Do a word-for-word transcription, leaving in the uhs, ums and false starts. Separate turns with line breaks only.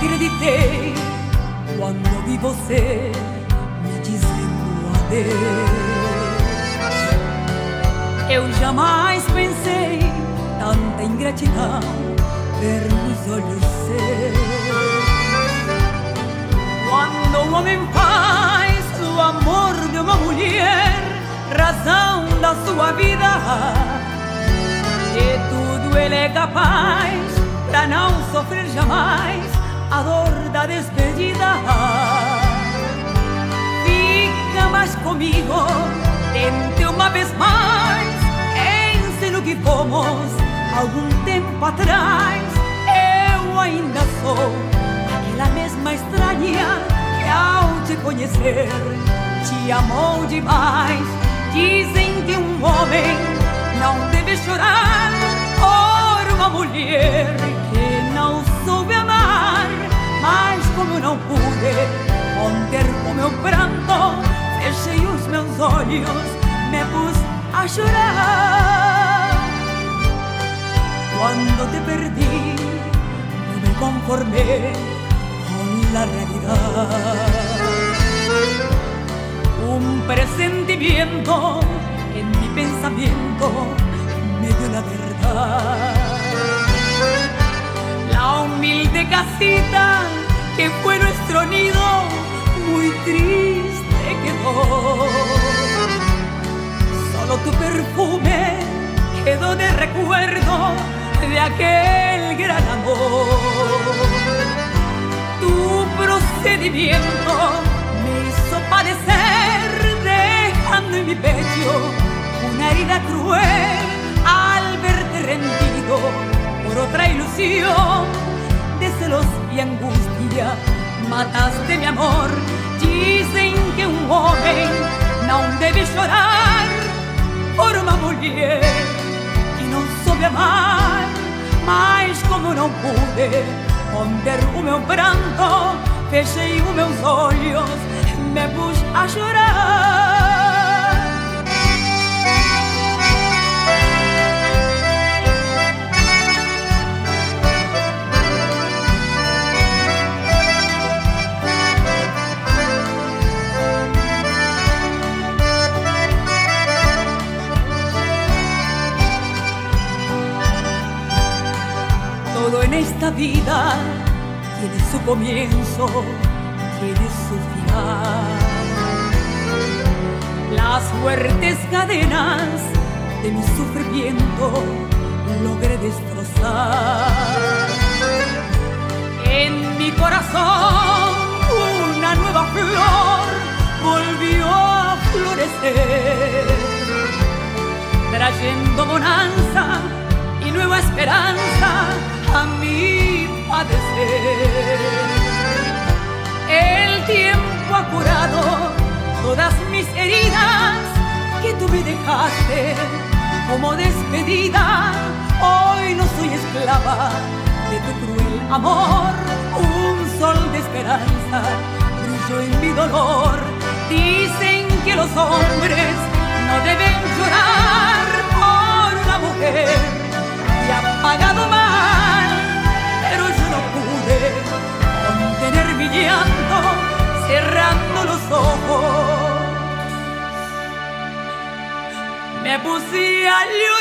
acreditei quando vi você me dizendo adeus. Eu jamais pensei tanta ingratidão ver nos olhos seus. Quando o homem faz do amor de uma mulher razão da sua vida, de tudo ele é capaz pra não sofrer jamais a dor da despedida. Fica mais comigo, tente uma vez mais, pense no que fomos algum tempo atrás. Eu ainda sou aquela mesma estranha que ao te conhecer te amou demais. Dizem que um homem não deve chorar por uma mulher que não soube amar. Mas como eu não pude conter o meu pranto, fechei os meus olhos, me pus a chorar. Quando te perdi, no me conformé con la realidad. Un presentimiento en mi pensamiento me dio la verdad. La humilde casita que fue nuestro nido muy triste quedó. Solo tu perfume quedó de recuerdo de aquel gran amor. Tu procedimiento me hizo padecer, dejando en mi pecho una herida cruel al verte rendido por otra ilusión de celos y angustia. Mataste mi amor. Dicen que un homem não deve chorar por uma mulher que não soube amar. Mas como não pude conter o meu pranto, fechei os meus olhos, me pus a chorar. Todo en esta vida tiene su comienzo, tiene su final. Las fuertes cadenas de mi sufrimiento logré destrozar. En mi corazón una nueva flor volvió a florecer, trayendo bonanza y nueva esperanza a mi padecer. El tiempo ha curado todas mis heridas que tú me dejaste como despedida. Hoy no soy esclava de tu cruel amor, un sol de esperanza brilló en mi dolor. Dicen que los hombres no deben llorar por una mujer que ha pagado mal, pero yo no pude contener mi llanto, cerrando los ojos me puse a llorar.